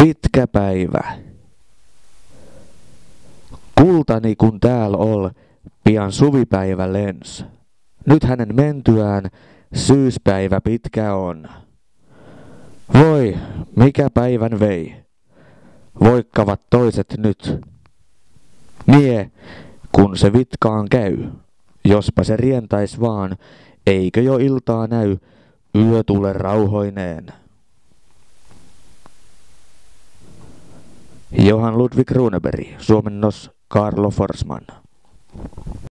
Pitkä päivä. Kultani kun tääl ol, pian suvipäivä lens. Nyt hänen mentyään syyspäivä pitkä on. Voi, mikä päivän vei. Voikkavat toiset nyt. Mie, kun se vitkaan käy. Jospa se rientais vaan, eikö jo iltaa näy, yö tule rauhoineen. Johan Ludvig Runeberg, suomennos Carlo Forsman.